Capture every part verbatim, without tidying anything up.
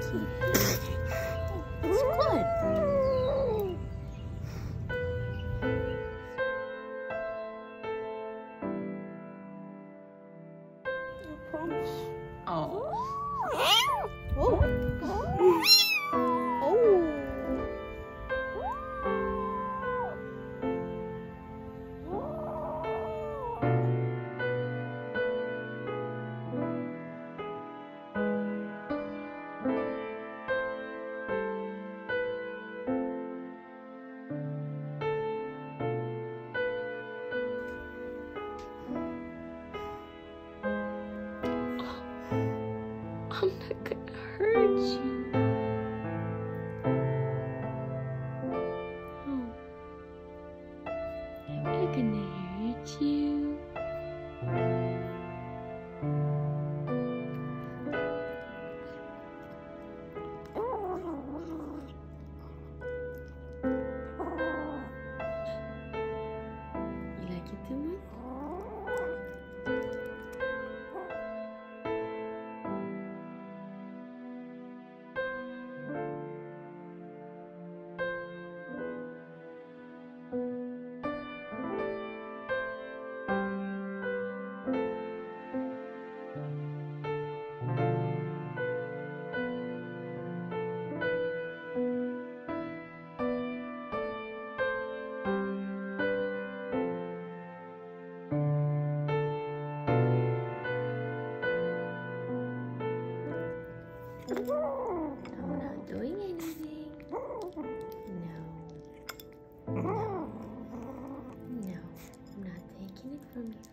It's good. I promise. Oh. Oh. I'm not gonna hurt you. Oh. I'm not gonna hurt you. You like it too much? I'm not doing anything. No. No. No. I'm not taking it from you.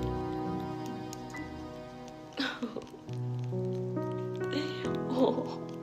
Okay. Oh.